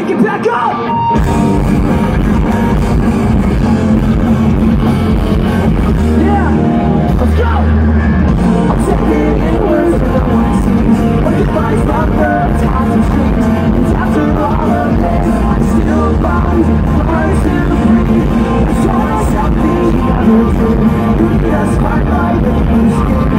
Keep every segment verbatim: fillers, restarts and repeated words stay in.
pick it back up. Yeah, let's go. I'm taking in words that no one sees. But the body's not the times and streets. And after all of this, I'm still bound. I'm still free. It's all something you never do. You just find my little skin.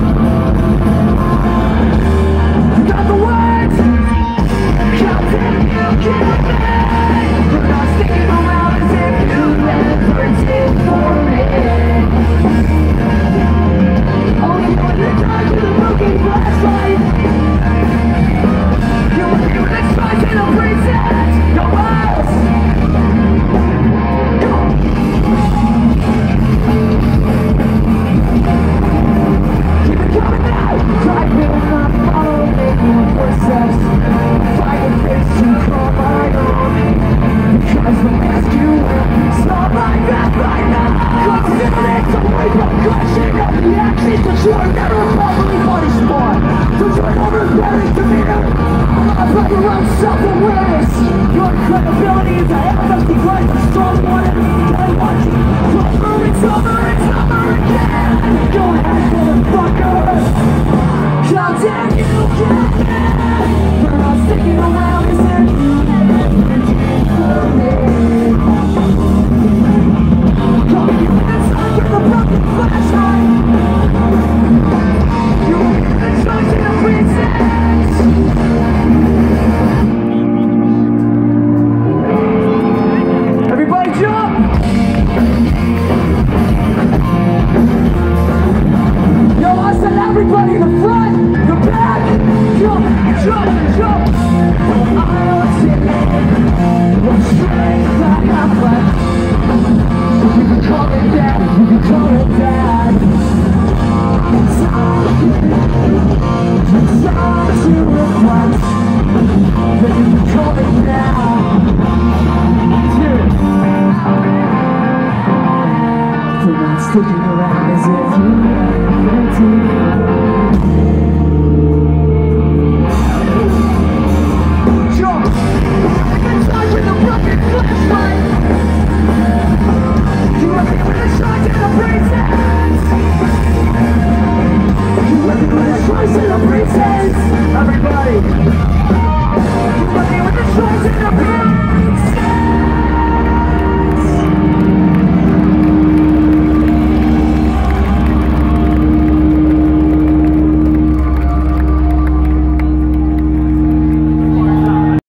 You got the words. Captain, you get me. You're not sticking around as if you never did for me. Only when the dark to the broken flashlight. You were the expression of pretense. Your words. Go. Keep it coming now. I will not follow your footsteps. Fight a face to call my own. Because the mask you wear is not like that right now. Considerate the way of crashing up the actions that you are never properly punished for. So you're overbearing demeanor. I'm about your own self-awareness. Your credibility is a half-empty glass of strong water. I want you over and over and over again. Go ahead, motherfucker. How dare you get mad? We're not sticking around as if you never did for me. Calling you inside with a broken flashlight. You were the chosen of pretense. Everybody jump! Yo, I said everybody in the front, the back, jump, jump, jump. I'll take the strength that I have left. You can call it that, you can call it that.